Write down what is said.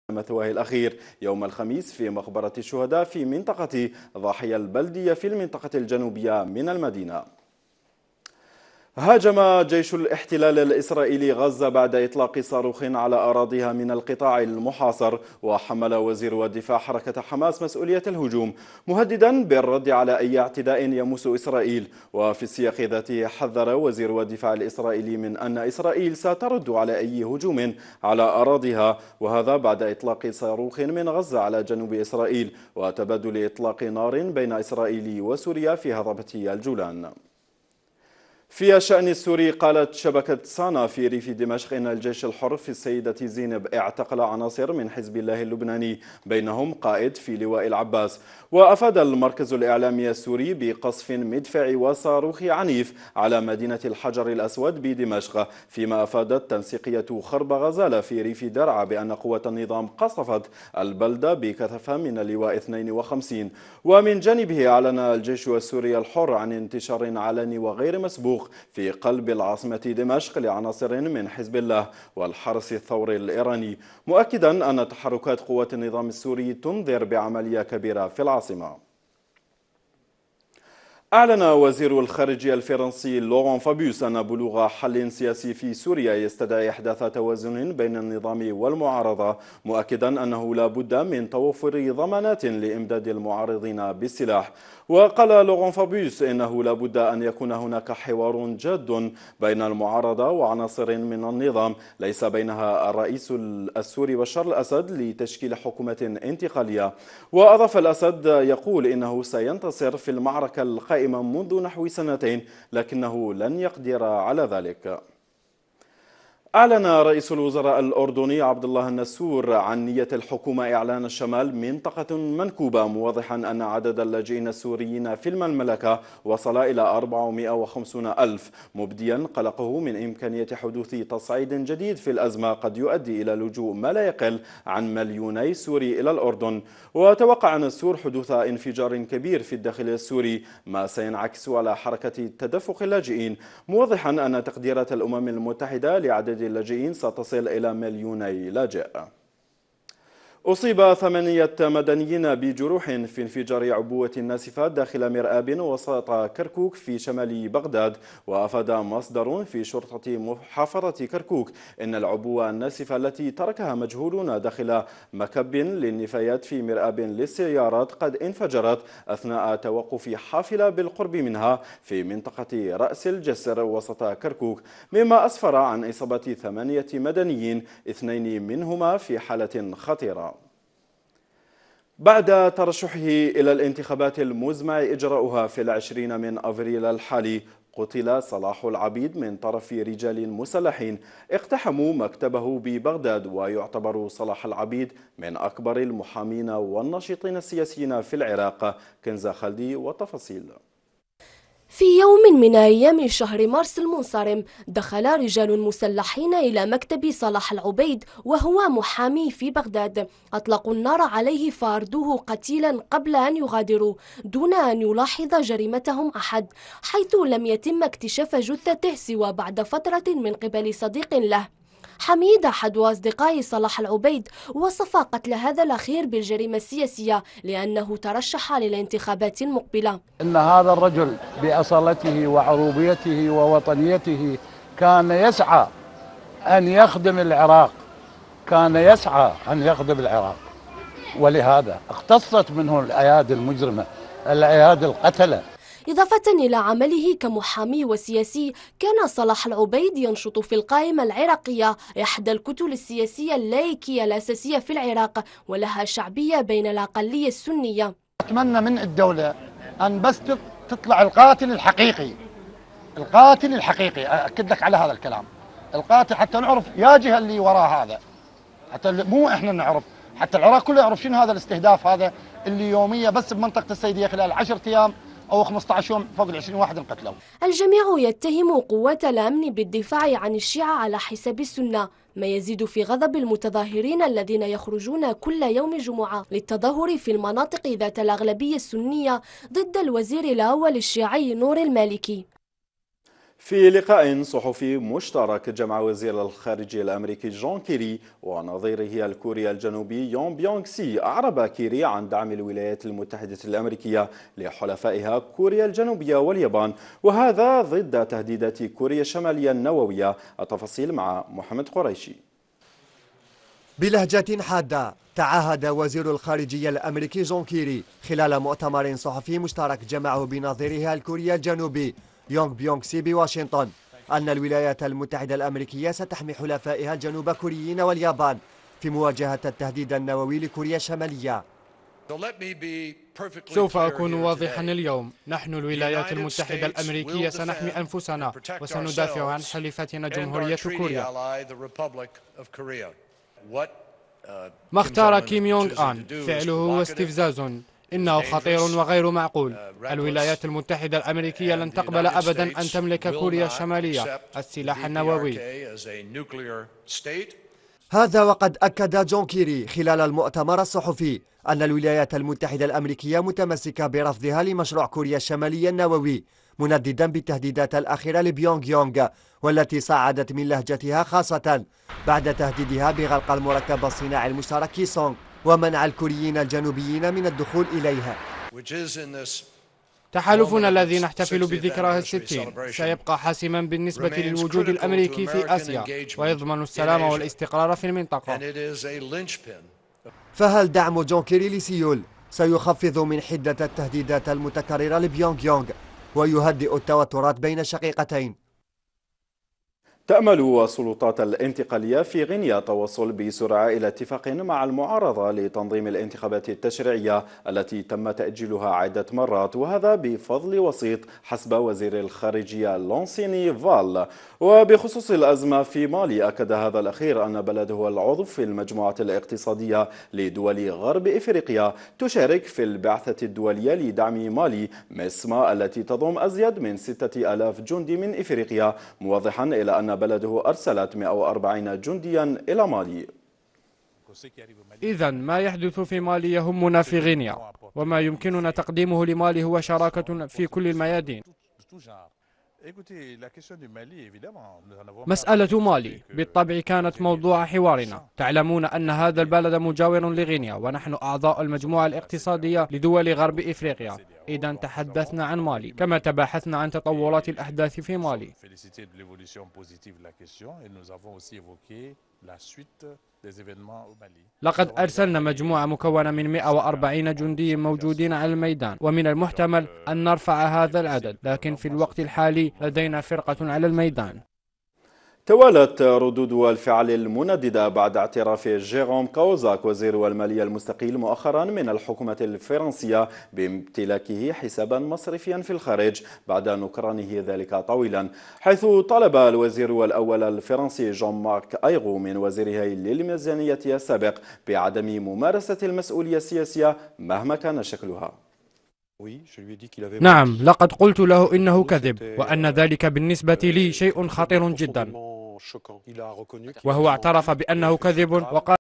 مثواه الأخير يوم الخميس في مقبرة الشهداء في منطقة ضاحية البلدية في المنطقة الجنوبية من المدينة. هاجم جيش الاحتلال الإسرائيلي غزة بعد إطلاق صاروخ على أراضيها من القطاع المحاصر، وحمل وزير الدفاع حركة حماس مسؤولية الهجوم، مهددا بالرد على أي اعتداء يمس إسرائيل. وفي السياق ذاته حذر وزير الدفاع الإسرائيلي من أن إسرائيل سترد على أي هجوم على أراضيها، وهذا بعد إطلاق صاروخ من غزة على جنوب إسرائيل وتبادل إطلاق نار بين إسرائيل وسوريا في هضبة الجولان. في الشأن السوري، قالت شبكة سانا في ريف دمشق إن الجيش الحر في السيدة زينب اعتقل عناصر من حزب الله اللبناني، بينهم قائد في لواء العباس. وأفاد المركز الإعلامي السوري بقصف مدفعي وصاروخي عنيف على مدينة الحجر الأسود بدمشق، فيما أفادت تنسيقية خرب غزالة في ريف درعا بأن قوة النظام قصفت البلدة بكثافة من اللواء 52. ومن جانبه أعلن الجيش السوري الحر عن انتشار علني وغير مسبوق في قلب العاصمة دمشق لعناصر من حزب الله والحرس الثوري الإيراني، مؤكدا أن تحركات قوات النظام السوري تنذر بعملية كبيرة في العاصمة. أعلن وزير الخارجية الفرنسي لوران فابيوس أن بلوغ حل سياسي في سوريا يستدعي إحداث توازن بين النظام والمعارضة، مؤكدا أنه لا بد من توفر ضمانات لإمداد المعارضين بالسلاح. وقال لوران فابيوس إنه لا بد أن يكون هناك حوار جاد بين المعارضة وعناصر من النظام، ليس بينها الرئيس السوري بشار الأسد، لتشكيل حكومة انتقالية. وأضاف الأسد يقول إنه سينتصر في المعركة القائمة منذ نحو سنتين، لكنه لن يقدر على ذلك. أعلن رئيس الوزراء الأردني عبد الله النسور عن نية الحكومة إعلان الشمال منطقة منكوبة، موضحا أن عدد اللاجئين السوريين في المملكة وصل إلى 450 ألف، مبديا قلقه من إمكانية حدوث تصعيد جديد في الأزمة قد يؤدي إلى لجوء ما لا يقل عن مليوني سوري إلى الأردن. وتوقع النسور حدوث انفجار كبير في الداخل السوري، ما سينعكس على حركة تدفق اللاجئين، موضحا أن تقديرات الأمم المتحدة لعدد اللاجئين ستصل إلى مليوني لاجئ. أصيب 8 مدنيين بجروح في انفجار عبوة ناسفة داخل مرآب وسط كركوك في شمال بغداد. وأفاد مصدر في شرطة محافظة كركوك إن العبوة الناسفة التي تركها مجهولون داخل مكب للنفايات في مرآب للسيارات قد انفجرت أثناء توقف حافلة بالقرب منها في منطقة رأس الجسر وسط كركوك، مما أسفر عن إصابة 8 مدنيين، 2 منهما في حالة خطيرة. بعد ترشحه إلى الانتخابات المزمع إجراؤها في 20 من أفريل الحالي، قتل صلاح العبيد من طرف رجال مسلحين اقتحموا مكتبه ببغداد. ويعتبر صلاح العبيد من أكبر المحامين والناشطين السياسيين في العراق. كنزة خالدي والتفاصيل. في يوم من أيام شهر مارس المنصرم، دخل رجال مسلحين إلى مكتب صلاح العبيد وهو محامي في بغداد. أطلقوا النار عليه فأردوه قتيلا قبل أن يغادروا، دون أن يلاحظ جريمتهم أحد، حيث لم يتم اكتشاف جثته سوى بعد فترة من قبل صديق له. حميد أحد أصدقاء صلاح العبيد وصف قتل هذا الأخير بالجريمة السياسية لأنه ترشح للانتخابات المقبلة. إن هذا الرجل بأصالته وعروبيته ووطنيته كان يسعى أن يخدم العراق، ولهذا اقتصت منه الأيادي المجرمة، الأيادي القتلة. إضافة إلى عمله كمحامي وسياسي، كان صلاح العبيد ينشط في القائمة العراقية، إحدى الكتل السياسية اللايكية الأساسية في العراق، ولها شعبية بين الأقلية السنية. أتمنى من الدولة أن بس تطلع القاتل الحقيقي، أأكد لك على هذا الكلام، القاتل، حتى نعرف يا جهة اللي وراء هذا، حتى مو إحنا نعرف، حتى العراق كله يعرف شنو هذا الاستهداف هذا اللي يوميا بس بمنطقة السيدية خلال 10 أيام أو 15 يوم فوق 20 واحد انقتلوا. الجميع يتهم قوات الأمن بالدفاع عن الشيعة على حساب السنة، ما يزيد في غضب المتظاهرين الذين يخرجون كل يوم جمعة للتظاهر في المناطق ذات الأغلبية السنية ضد الوزير الأول الشيعي نور المالكي. في لقاء صحفي مشترك جمع وزير الخارجية الأمريكي جون كيري ونظيره الكوري الجنوبي يون بيونغ سي، أعرب كيري عن دعم الولايات المتحدة الأمريكية لحلفائها كوريا الجنوبية واليابان، وهذا ضد تهديدات كوريا الشمالية النووية. التفاصيل مع محمد قريشي. بلهجة حادة تعهد وزير الخارجية الأمريكي جون كيري خلال مؤتمر صحفي مشترك جمعه بنظيره الكوري الجنوبي يونغ بيونغ سي بواشنطن أن الولايات المتحدة الأمريكية ستحمي حلفائها الجنوب كوريين واليابان في مواجهة التهديد النووي لكوريا الشمالية. سوف أكون واضحا اليوم، نحن الولايات المتحدة الأمريكية سنحمي أنفسنا وسندافع عن حليفتنا جمهورية كوريا. ما اختار كيم يونغ آن فعله هو استفزاز، إنه خطير وغير معقول. الولايات المتحدة الأمريكية لن تقبل أبدا أن تملك كوريا الشمالية السلاح النووي. هذا وقد أكد جون كيري خلال المؤتمر الصحفي أن الولايات المتحدة الأمريكية متمسكة برفضها لمشروع كوريا الشمالية النووي، منددا بالتهديدات الأخيرة لبيونغ يونغ والتي صعدت من لهجتها خاصة بعد تهديدها بغلق المركب الصناعي المشترك كيسونغ ومنع الكوريين الجنوبيين من الدخول إليها. تحالفنا الذي نحتفل بذكراه الستين سيبقى حاسما بالنسبة للوجود الأمريكي في آسيا ويضمن السلام والاستقرار في المنطقة. فهل دعم جون كيري لسيول سيخفض من حدة التهديدات المتكررة لبيونغ يونغ ويهدئ التوترات بين الشقيقتين؟ تأمل السلطات الانتقالية في غينيا التوصل بسرعة إلى اتفاق مع المعارضة لتنظيم الانتخابات التشريعية التي تم تأجيلها عدة مرات، وهذا بفضل وسيط حسب وزير الخارجية لونسيني فال. وبخصوص الأزمة في مالي، أكد هذا الأخير أن بلده العضو في المجموعة الاقتصادية لدول غرب إفريقيا تشارك في البعثة الدولية لدعم مالي ميسما التي تضم أزيد من 6000 جندي من إفريقيا، موضحا إلى أن بلده أرسلت 140 جنديا إلى مالي. إذن ما يحدث في مالي يهمنا في غينيا، وما يمكننا تقديمه لمالي هو شراكة في كل الميادين. مسألة مالي بالطبع كانت موضوع حوارنا. تعلمون أن هذا البلد مجاور لغينيا ونحن أعضاء المجموعة الاقتصادية لدول غرب إفريقيا، إذا تحدثنا عن مالي كما تباحثنا عن تطورات الأحداث في مالي. لقد أرسلنا مجموعة مكونة من 140 جندي موجودين على الميدان، ومن المحتمل أن نرفع هذا العدد، لكن في الوقت الحالي لدينا فرقة على الميدان. توالت ردود الفعل المنددة بعد اعتراف جيروم كاوزاك وزير المالية المستقيل مؤخرا من الحكومة الفرنسية بامتلاكه حسابا مصرفيا في الخارج بعد نكرانه ذلك طويلا، حيث طلب الوزير الأول الفرنسي جون مارك أيغو من وزيره للميزانية السابق بعدم ممارسة المسؤولية السياسية مهما كان شكلها. نعم، لقد قلت له إنه كذب، وأن ذلك بالنسبة لي شيء خطير جدا، وهو اعترف بأنه كذب وقال